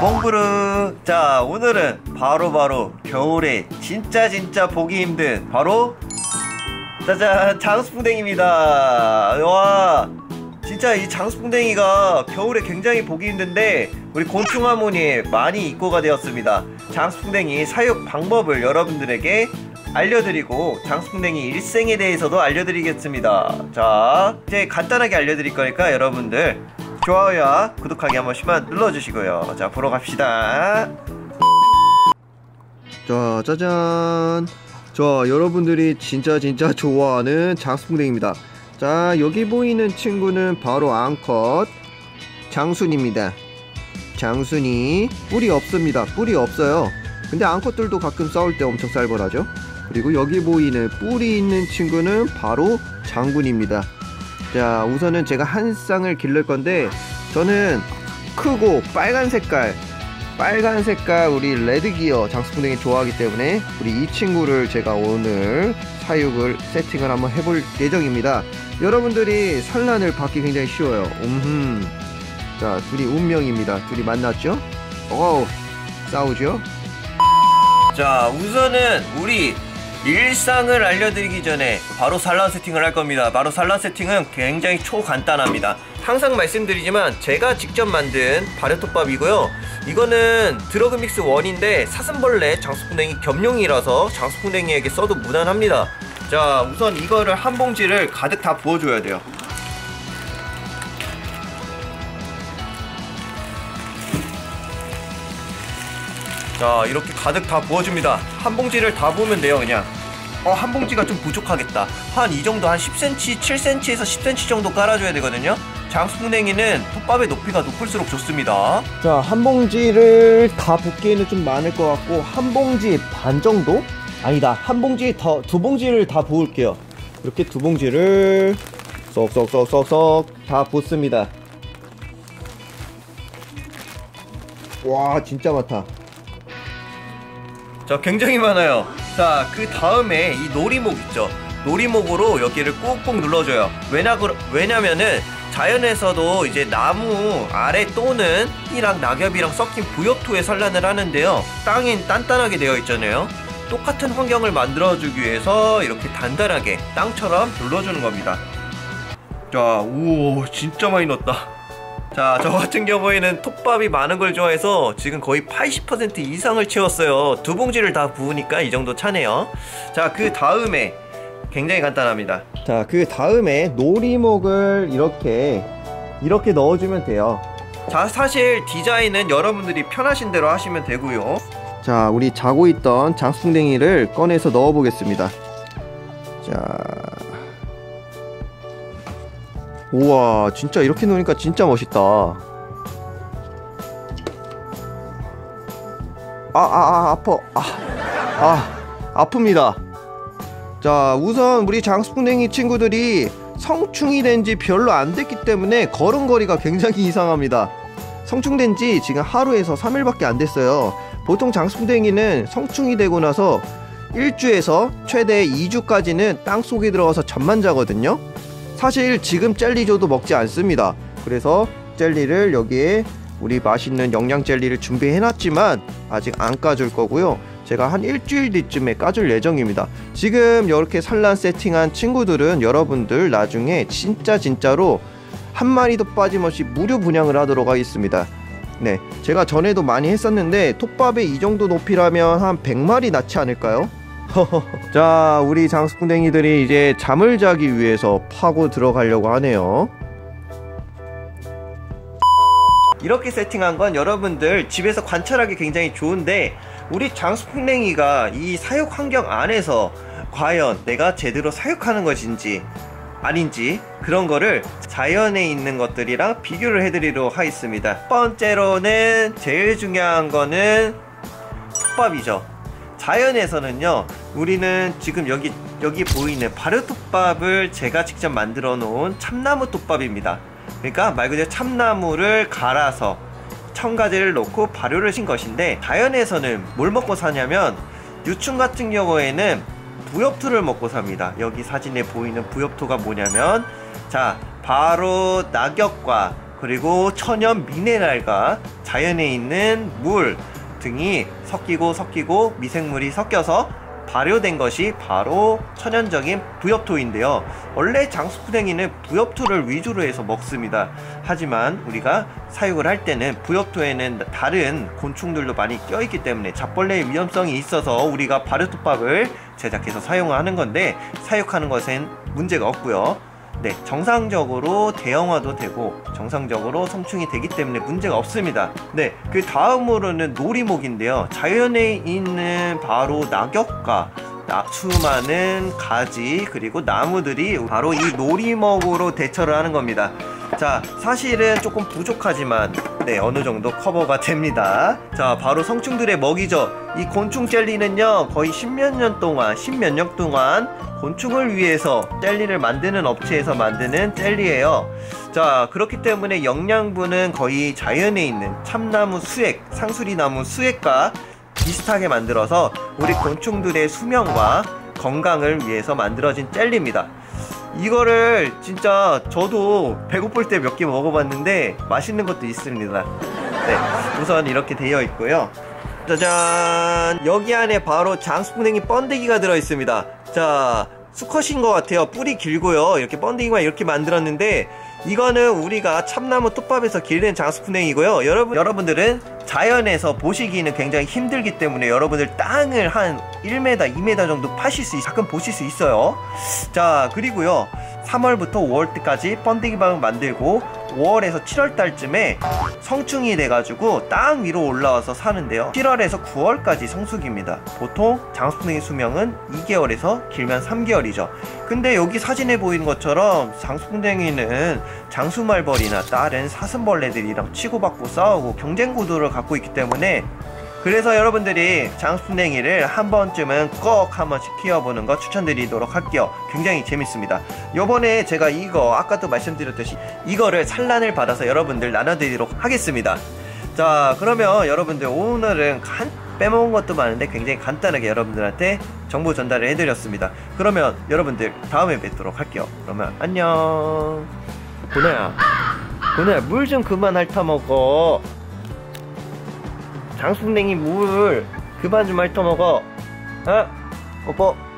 봉부르. 자, 오늘은 바로 겨울에 진짜 보기 힘든 바로 짜잔 장수풍뎅이입니다. 와, 진짜 이 장수풍뎅이가 겨울에 굉장히 보기 힘든데 우리 곤충하모니에 많이 입고가 되었습니다. 장수풍뎅이 사육 방법을 여러분들에게 알려드리고 장수풍뎅이 일생에 대해서도 알려드리겠습니다. 자, 이제 간단하게 알려드릴 거니까 여러분들 좋아요와 구독하기 한 번씩만 눌러주시고요. 자, 보러 갑시다. 자, 짜잔. 자, 여러분들이 진짜 좋아하는 장수풍뎅이입니다. 자, 여기 보이는 친구는 바로 암컷 장순입니다. 장순이 뿔이 없습니다. 뿔이 없어요. 근데 암컷들도 가끔 싸울 때 엄청 살벌하죠. 그리고 여기 보이는 뿔이 있는 친구는 바로 장군입니다. 자, 우선은 제가 한 쌍을 기를 건데 저는 크고 빨간 색깔 우리 레드기어 장수풍뎅이 좋아하기 때문에 우리 이 친구를 제가 오늘 사육을 세팅을 한번 해볼 예정입니다. 여러분들이 산란을 받기 굉장히 쉬워요. 자, 둘이 운명입니다. 둘이 만났죠? 어우, 싸우죠? 자, 우선은 우리 일상을 알려드리기 전에 바로 산란 세팅을 할 겁니다. 바로 산란 세팅은 굉장히 초간단합니다. 항상 말씀드리지만 제가 직접 만든 발효톱밥이고요. 이거는 드러그믹스 1인데 사슴벌레 장수풍뎅이 겸용이라서 장수풍뎅이에게 써도 무난합니다. 자, 우선 이거를 한 봉지를 가득 다 부어줘야 돼요. 자, 이렇게 가득 다 부어줍니다. 한 봉지를 다 부으면 돼요. 그냥 한 봉지가 좀 부족하겠다. 한 이 정도 한 10cm, 7cm에서 10cm 정도 깔아줘야 되거든요. 장수풍뎅이는 톱밥의 높이가 높을수록 좋습니다. 자, 한 봉지를 다 붓기에는 좀 많을 것 같고 한 봉지 반 정도? 아니다, 한 봉지 두 봉지를 다 부을게요. 이렇게 두 봉지를 쏙쏙 다 붓습니다. 와, 진짜 많다. 자, 굉장히 많아요. 자, 그 다음에 이 놀이목 있죠? 놀이목으로 여기를 꾹꾹 눌러줘요. 왜냐면은 자연에서도 이제 나무 아래 또는 띠랑 낙엽이랑 섞인 부엽토에 산란을 하는데요, 땅엔 단단하게 되어 있잖아요. 똑같은 환경을 만들어주기 위해서 이렇게 단단하게 땅처럼 눌러주는 겁니다. 자, 우와, 진짜 많이 넣었다. 자, 저 같은 경우에는 톱밥이 많은 걸 좋아해서 지금 거의 80% 이상을 채웠어요. 두 봉지를 다 부으니까 이 정도 차네요. 자, 그 다음에 굉장히 간단합니다. 자, 그 다음에 놀이목을 이렇게 넣어주면 돼요. 자, 사실 디자인은 여러분들이 편하신 대로 하시면 되고요. 자, 우리 자고 있던 장수풍뎅이를 꺼내서 넣어 보겠습니다. 자, 우와, 진짜 이렇게 놓으니까 진짜 멋있다. 아파. 아픕니다. 자, 우선 우리 장수풍뎅이 친구들이 성충이 된 지 별로 안 됐기 때문에 걸음걸이가 굉장히 이상합니다. 성충된 지 지금 하루에서 3일밖에 안 됐어요. 보통 장수풍뎅이는 성충이 되고 나서 1주에서 최대 2주까지는 땅속에 들어가서 잠만 자거든요. 사실 지금 젤리 줘도 먹지 않습니다. 그래서 젤리를 여기에 우리 맛있는 영양 젤리를 준비해 놨지만 아직 안 까줄 거고요. 제가 한 일주일 뒤쯤에 까줄 예정입니다. 지금 이렇게 산란 세팅한 친구들은 여러분들 나중에 진짜로 한 마리도 빠짐없이 무료 분양을 하도록 하겠습니다. 네, 제가 전에도 많이 했었는데 톱밥의 이 정도 높이라면 한 100마리 낳지 않을까요? 자, 우리 장수풍뎅이들이 이제 잠을 자기 위해서 파고 들어가려고 하네요. 이렇게 세팅한 건 여러분들 집에서 관찰하기 굉장히 좋은데 우리 장수풍뎅이가 이 사육 환경 안에서 과연 내가 제대로 사육하는 것인지 아닌지 그런 거를 자연에 있는 것들이랑 비교를 해드리도록 하겠습니다. 첫 번째로는 제일 중요한 거는 톱밥이죠. 자연에서는요, 우리는 지금 여기 보이는 발효톱밥을 제가 직접 만들어 놓은 참나무 톱밥입니다. 그러니까 말 그대로 참나무를 갈아서 첨가제를 넣고 발효를 신 것인데, 자연에서는 뭘 먹고 사냐면 유충 같은 경우에는 부엽토를 먹고 삽니다. 여기 사진에 보이는 부엽토가 뭐냐면, 자, 바로 낙엽과 그리고 천연 미네랄과 자연에 있는 물 등이 섞이고 미생물이 섞여서 발효된 것이 바로 천연적인 부엽토인데요. 원래 장수풍뎅이는 부엽토를 위주로 해서 먹습니다. 하지만 우리가 사육을 할 때는 부엽토에는 다른 곤충들도 많이 껴있기 때문에 잡벌레의 위험성이 있어서 우리가 발효토밥을 제작해서 사용하는 건데, 사육하는 것엔 문제가 없고요. 네, 정상적으로 대형화도 되고 정상적으로 성충이 되기 때문에 문제가 없습니다. 네, 그 다음으로는 놀이목인데요. 자연에 있는 바로 낙엽과 수많은 가지 그리고 나무들이 바로 이 놀이목으로 대처를 하는 겁니다. 자, 사실은 조금 부족하지만 네, 어느 정도 커버가 됩니다. 자, 바로 성충들의 먹이죠. 이 곤충 젤리는요, 거의 십몇 년 동안 곤충을 위해서 젤리를 만드는 업체에서 만드는 젤리예요. 자, 그렇기 때문에 영양분은 거의 자연에 있는 참나무 수액, 상수리나무 수액과 비슷하게 만들어서 우리 곤충들의 수명과 건강을 위해서 만들어진 젤리입니다. 이거를 진짜 저도 배고플 때 몇 개 먹어봤는데 맛있는 것도 있습니다. 네, 우선 이렇게 되어 있고요. 짜잔! 여기 안에 바로 장수풍뎅이 번데기가 들어있습니다. 자, 수컷인 것 같아요. 뿔이 길고요. 이렇게 번데기만 이렇게 만들었는데, 이거는 우리가 참나무 톱밥에서 기르는 장수풍뎅이고요. 여러분들은 자연에서 보시기는 굉장히 힘들기 때문에 여러분들 땅을 한 1m, 2m 정도 가끔 보실 수 있어요. 자, 그리고요, 3월부터 5월까지 번데기밥을 만들고 5월에서 7월달쯤에 성충이 돼가지고 땅 위로 올라와서 사는데요, 7월에서 9월까지 성숙입니다. 보통 장수풍뎅이 수명은 2개월에서 길면 3개월이죠 근데 여기 사진에 보이는 것처럼 장수풍뎅이는 장수말벌이나 다른 사슴벌레들이랑 치고받고 싸우고 경쟁 구도를 갖고 있기 때문에, 그래서 여러분들이 장수풍뎅이를 한 번쯤은 꼭 한 번씩 키워보는 거 추천드리도록 할게요. 굉장히 재밌습니다. 요번에 제가 이거 아까도 말씀드렸듯이 이거를 산란을 받아서 여러분들 나눠드리도록 하겠습니다. 자, 그러면 여러분들 오늘은 빼먹은 것도 많은데 굉장히 간단하게 여러분들한테 정보 전달을 해드렸습니다. 그러면 여러분들 다음에 뵙도록 할게요. 그러면 안녕. 고나야 물 좀 그만 핥아먹어. 장수풍뎅이 물 그만 좀 핥아먹어. 어? 뽀뽀.